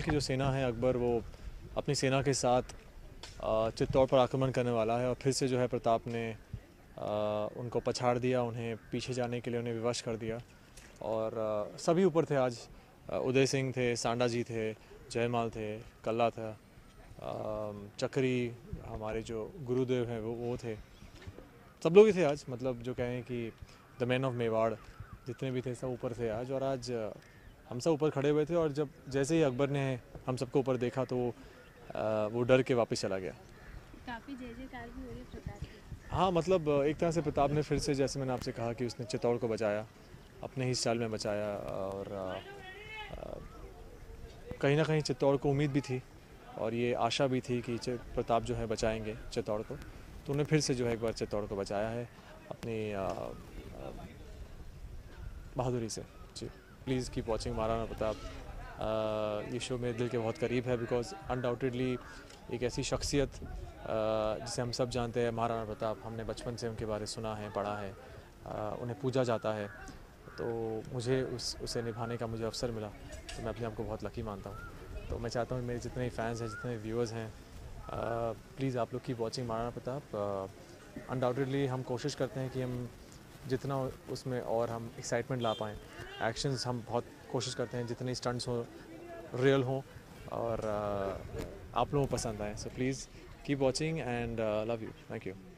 की जो सेना है अकबर वो अपनी सेना के साथ चित्तौड़ पर आक्रमण करने वाला है और फिर से जो है प्रताप ने उनको पछाड़ दिया, उन्हें पीछे जाने के लिए उन्हें विवश कर दिया और सभी ऊपर थे आज। उदय सिंह थे, सांडा जी थे, जयमाल थे, कल्ला था, चक्री हमारे जो गुरुदेव हैं वो थे, सब लोग ही थे आज। मतलब जो कहें कि द मैन ऑफ मेवाड़ जितने भी थे सब ऊपर थे आज। और आज हम सब ऊपर खड़े हुए थे और जब जैसे ही अकबर ने हम सबको ऊपर देखा तो वो डर के वापस चला गया। काफ़ी जय जयकार भी हो रही है प्रताप की। हाँ, मतलब एक तरह से प्रताप ने फिर से, जैसे मैंने आपसे कहा कि उसने चित्तौड़ को बचाया, अपने ही स्टाइल में बचाया। और कहीं ना कहीं चित्तौड़ को उम्मीद भी थी और ये आशा भी थी कि प्रताप जो है बचाएंगे चित्तौड़ को, तो उन्हें फिर से जो है एक बार चित्तौड़ को बचाया है अपनी बहादुरी से। जी, please keep watching Maharana Pratap. ये शो मेरे दिल के बहुत करीब है बिकॉज अनडाउटेडली एक ऐसी शख्सियत जिसे हम सब जानते हैं, महाराणा प्रताप, हमने बचपन से उनके बारे सुना है, पढ़ा है, उन्हें पूजा जाता है, तो मुझे उसे निभाने का मुझे अवसर मिला, तो मैं अपने आप को बहुत लकी मानता हूँ। तो मैं चाहता हूँ मेरे जितने फैंस हैं, जितने व्यूअर्स हैं, प्लीज़ आप लोग keep watching Maharana Pratap. Undoubtedly हम कोशिश करते हैं कि हम जितना उसमें और हम एक्साइटमेंट ला पाएँ। एक्शंस हम बहुत कोशिश करते हैं जितने स्टंट्स हो रियल हों और आप लोगों को पसंद आए। So please keep watching and love you, thank you.